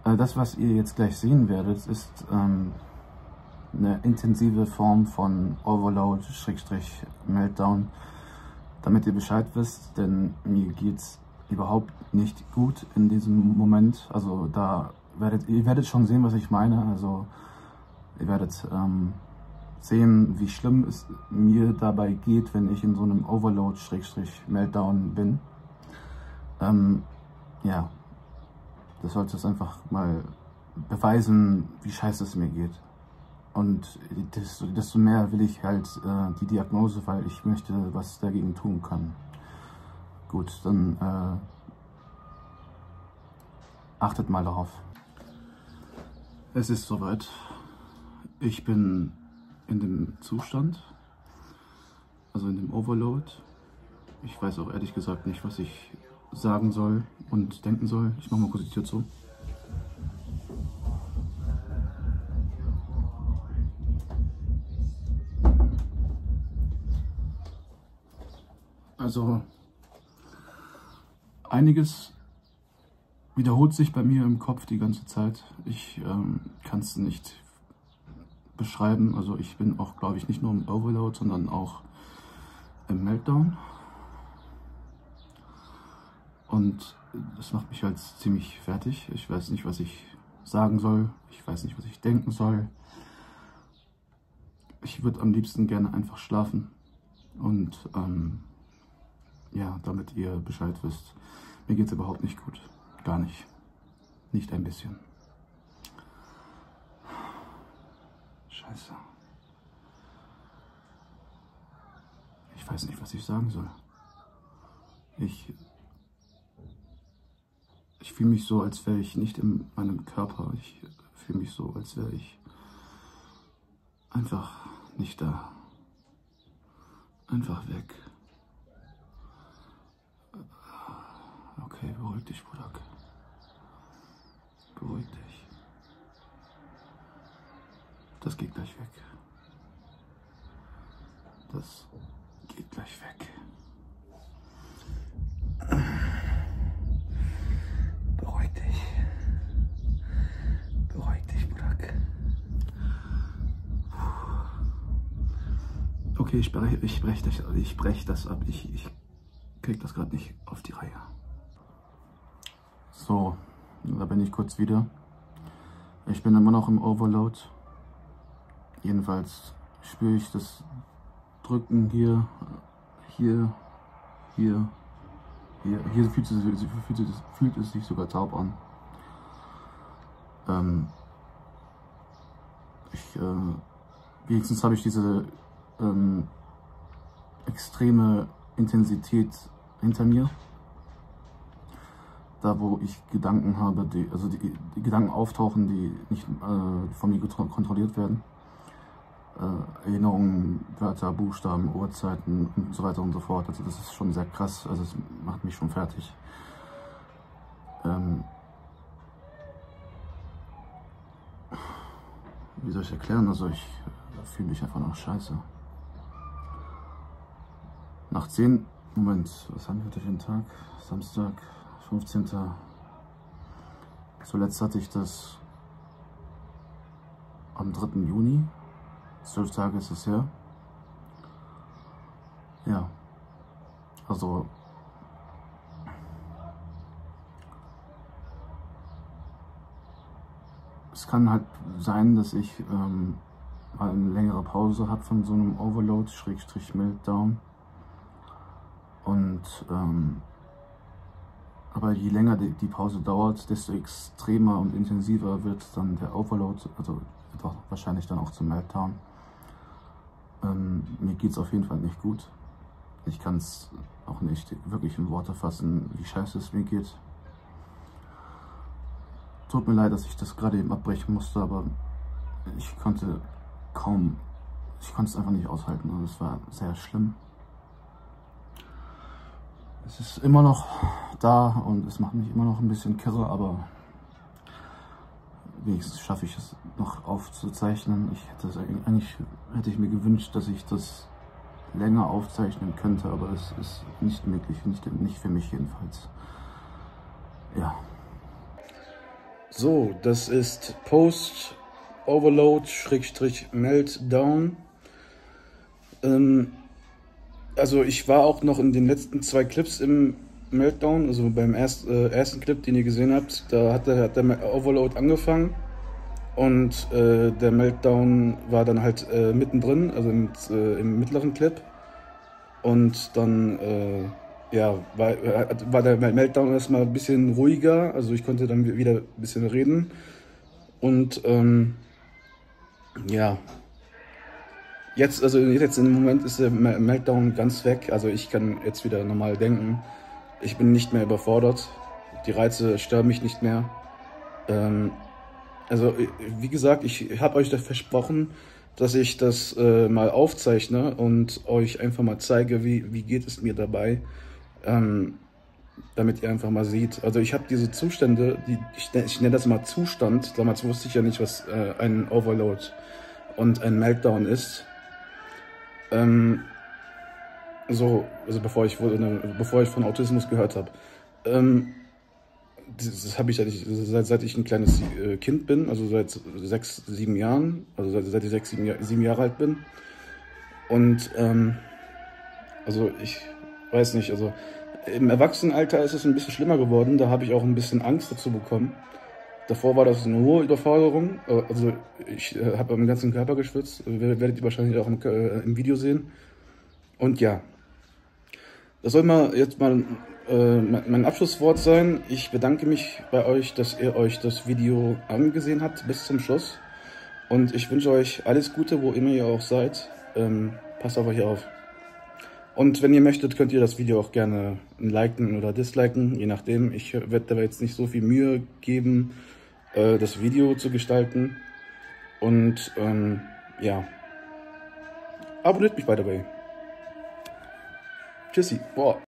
Das, was ihr jetzt gleich sehen werdet, ist eine intensive Form von Overload/Meltdown, damit ihr Bescheid wisst, denn mir geht's überhaupt nicht gut in diesem Moment. Also ihr werdet schon sehen, was ich meine. Also ihr werdet sehen, wie schlimm es mir dabei geht, wenn ich in so einem Overload/Meltdown bin. Ja, das sollte es einfach mal beweisen, wie scheiße es mir geht. Und desto mehr will ich halt die Diagnose, weil ich möchte was dagegen tun kann. Gut, dann achtet mal darauf. Es ist soweit. Ich bin in dem Zustand, also in dem Overload. Ich weiß auch ehrlich gesagt nicht, was ich sagen soll und denken soll. Ich mache mal kurz die Tür zu. Also einiges wiederholt sich bei mir im Kopf die ganze Zeit. Ich kann es nicht beschreiben. Also ich bin auch, glaube ich, nicht nur im Overload, sondern auch im Meltdown. Und das macht mich halt ziemlich fertig. Ich weiß nicht, was ich sagen soll. Ich weiß nicht, was ich denken soll. Ich würde am liebsten gerne einfach schlafen. Und ja, damit ihr Bescheid wisst. Mir geht es überhaupt nicht gut. Gar nicht. Nicht ein bisschen. Scheiße. Ich weiß nicht, was ich sagen soll. Ich fühle mich so, als wäre ich nicht in meinem Körper. Ich fühle mich so, als wäre ich einfach nicht da. Einfach weg. Okay, beruhig dich, Budak. Beruhig dich. Das geht gleich weg. Das geht gleich weg. Beruhig dich. Beruhig dich, Budak. Okay, ich brech das ab. Ich krieg das gerade nicht auf die Reihe. So, da bin ich kurz wieder. Ich bin immer noch im Overload. Jedenfalls spüre ich das Drücken hier fühlt es sich sogar taub an. Wenigstens habe ich diese extreme Intensität hinter mir. Da, wo ich Gedanken habe, die Gedanken auftauchen, die nicht von mir kontrolliert werden. Erinnerungen, Wörter, Buchstaben, Uhrzeiten und so weiter und so fort. Also das ist schon sehr krass, also es macht mich schon fertig. Wie soll ich erklären? Also ich fühle mich einfach noch scheiße. Nach 10, Moment, was haben wir heute für einen Tag? Samstag, 15. Zuletzt hatte ich das am 3. Juni. 12 Tage ist es her. Ja, also es kann halt sein, dass ich mal eine längere Pause habe von so einem Overload/Meltdown. Und aber je länger die Pause dauert, desto extremer und intensiver wird dann der Overload, also wird auch wahrscheinlich dann auch zum Meltdown. Mir geht es auf jeden Fall nicht gut. Ich kann es auch nicht wirklich in Worte fassen, wie scheiße es mir geht. Tut mir leid, dass ich das gerade eben abbrechen musste, aber ich konnte es einfach nicht aushalten und es war sehr schlimm. Es ist immer noch da und es macht mich immer noch ein bisschen kirre, aber wenigstens schaffe ich es noch aufzuzeichnen. Eigentlich hätte ich mir gewünscht, dass ich das länger aufzeichnen könnte, aber es ist nicht möglich, nicht für mich jedenfalls. Ja. So, das ist Post-Overload-Meltdown. Also ich war auch noch in den letzten 2 Clips im Meltdown, also beim ersten Clip, den ihr gesehen habt, da hat der Overload angefangen und der Meltdown war dann halt mittendrin, also im mittleren Clip, und dann ja, war der Meltdown erstmal ein bisschen ruhiger, also ich konnte dann wieder ein bisschen reden und ja, jetzt im Moment ist der Meltdown ganz weg, also ich kann jetzt wieder normal denken, ich bin nicht mehr überfordert, die Reize stören mich nicht mehr. Also wie gesagt, ich habe euch da versprochen, dass ich das mal aufzeichne und euch einfach mal zeige, wie geht es mir dabei, damit ihr einfach mal seht. Also ich habe diese Zustände, ich nenne das mal Zustand, damals wusste ich ja nicht, was ein Overload und ein Meltdown ist. Also bevor ich von Autismus gehört habe. Das habe ich seit ich ein kleines Kind bin, also seit 6, 7 Jahren, also seit ich 6, 7 Jahre alt bin. Und also ich weiß nicht, also im Erwachsenenalter ist es ein bisschen schlimmer geworden, da habe ich auch ein bisschen Angst dazu bekommen. Davor war das eine hohe Überforderung, also ich habe am ganzen Körper geschwitzt, werdet ihr wahrscheinlich auch im Video sehen. Und ja, das soll mal jetzt mal mein Abschlusswort sein. Ich bedanke mich bei euch, dass ihr euch das Video angesehen habt bis zum Schluss. Und ich wünsche euch alles Gute, wo immer ihr auch seid. Passt auf euch auf. Und wenn ihr möchtet, könnt ihr das Video auch gerne liken oder disliken, je nachdem. Ich werde dabei jetzt nicht so viel Mühe geben, das Video zu gestalten. Und ja, abonniert mich by the way. Tschüssi. Boah.